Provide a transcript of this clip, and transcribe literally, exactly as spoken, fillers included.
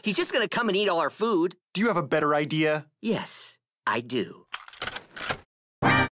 He's just gonna come and eat all our food. Do you have a better idea? Yes, I do.